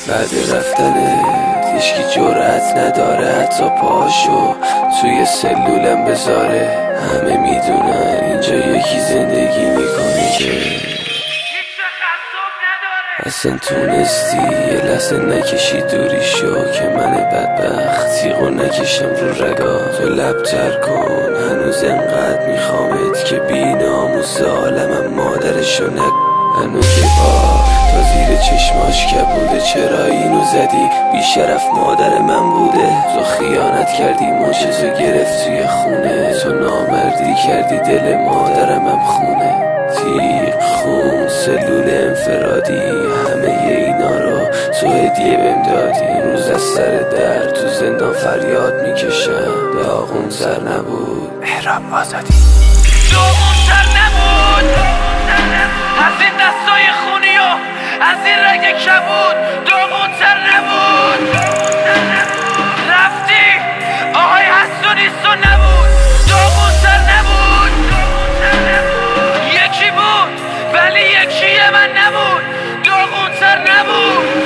بعد رفتنت هیچکی جرأت نداره حتی پاشو توی سلولم بذاره. همه میدونن اینجا یکی زندگی میکنه که اصلا تونستی یه لحظه نکشی دوری شو که من بدبخت تیغو نکشم رو رگا. تو لبتر کن هنوز انقدر میخوامت که بی ناموس عالمم مادرشو هنو که تا زیر چشماش کبوده. چرا اینو زدی بیشرف مادر من بوده. تو خیانت کردی معجزه گرفت توی خونه. تو نامردی کردی دل مادرمم خونه. تیغ خون سلول انفرادی همه اینا رو تو هدیه بهم دادی. روز از سر در تو زندان فریاد میکشم داغون سر نبود احرام آزادی. داغون سر نبود از این دستای خونی و از این رگ کبود. داغون سر نبود رفتی آهای هست و نیست و نبود. داغون سر نبود یکی بود ولی یکی من نبود. داغون سر نبود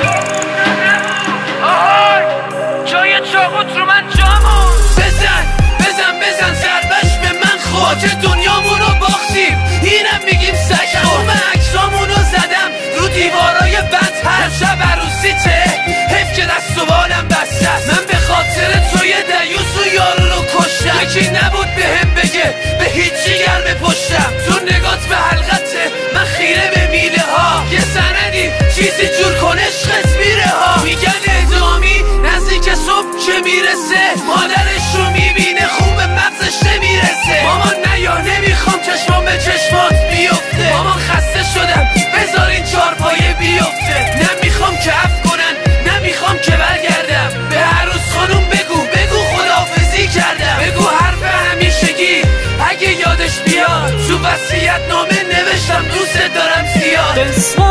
آهای جای چاقوت رو من جامون. بزن بزن بزن ضربش به من خاک دنیامون رو باختیم. اینم میگیم سگ همه عکسامون رو زدم رو دیوارای بند هر شب عروسیته. حیف که دست و بالم بسته است. من به خاطر توی دیوس و یارو رو کشتم. یکی نبود بهم بگه به هیچی گرم پشتم. تو نگات به حلقته من خیره به میله ها. یه سندی چیزی جور کن عشقت میره ها. میگن اعدامی نزدیک صبح که میرسه. مادرش رو میبینه خون به مغزش نمیرسه. مامان نیا نمیخوام چشمام به چشمات بیفته. مامان خسته شدم بذار این چارپایه بیفته. نمیخوام که عفو کنن نمیخوام که برگردم. به عروس خانوم بگو بگو خداحافظی کردم. بگو حرف همیشگی اگه یادش بیاد تو وصیت نامه نوشتم دوست دارم زیاد.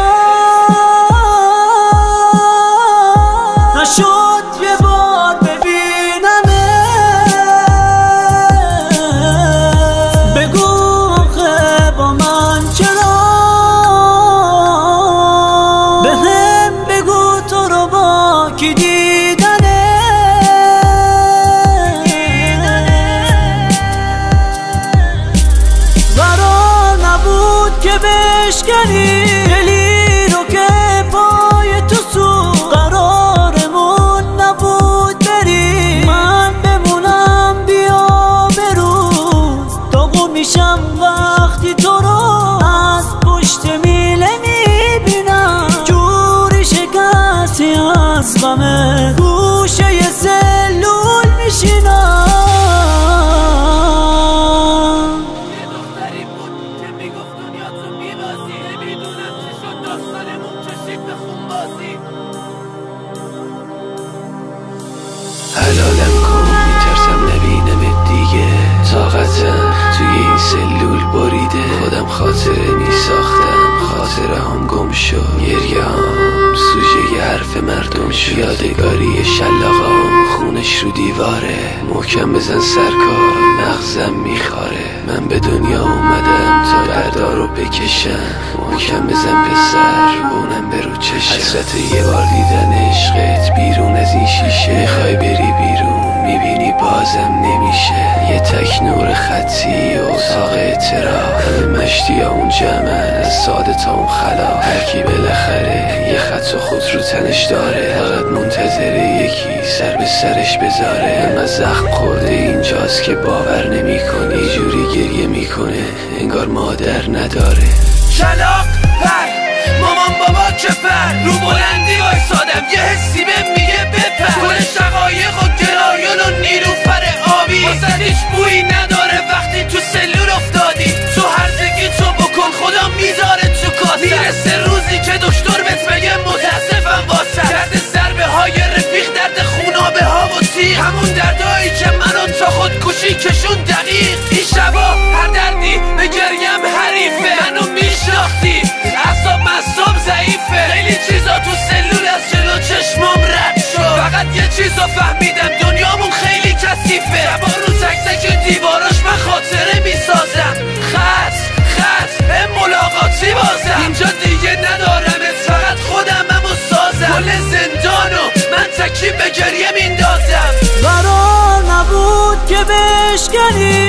نشد یه بار ببینمه. بگو آخه با من چرا. بهم بگو تو رو با کی دیدنه. قرار نبود که بشکنی دلی رو که پای تو سو. قرارمون نبود بری من بمونم بیا بروز. داغون میشم وقتی تو رو از پشت میله میبینم. جوری شکستی از غمه گوشه ی سلول میشینم. حلالم کن میترسم نبینمت دیگه. طاقتم توی این سلول بریده. خودم خاطره میساختم خاطره هم گم شد. گریه هم سوژه ی حرف مردم شد. یادگاری شلاقام خونش رو دیواره. محکم بزن سرکار مغزم میخاره. من به دنیا اومدم تا دردا رو بکشم. محکم بزن پسر اونم به رو چشم. حسرت یه بار دیدن عشقت بیرون از این شیشه. میخوای بری بیرون میبینی بازم نمیشه. یه تک نور خطی و اتاق اعتراف. همه مشتی ها اون جمعن از ساده تا اون خلاف. هرکی بالاخره یه خط و خود رو تنش داره. فقط منتظره یکی سر به سرش بذاره. من زخم خورده اینجاست که باور نمیکنه. یه جوری گریه میکنه انگار مادر نداره. کلاق پر مامان بابا که پر رو بلندی وایسادم. یه حسی بهم میگه بپر. گل شقایق و گرایل و نیلوفر آبی واسه هیچ بویی نداره وقتی تو سلول افتادی. تو هرزگی تو بکن خدا میذاره تو کاسه. میرسه روزی که دکتر بهت بگه متاسفم واسه. درد ضربه های رفیق درد خونابه ها و تیغ. همون دردایی که منو تا خودکشی کشون دقیق. این شبا هر دردی به گریم حریفه. منو میشناختی اعصاب مصاب ضعیفه. خیلی چیزا تو سلول از جلو چشم بشکنی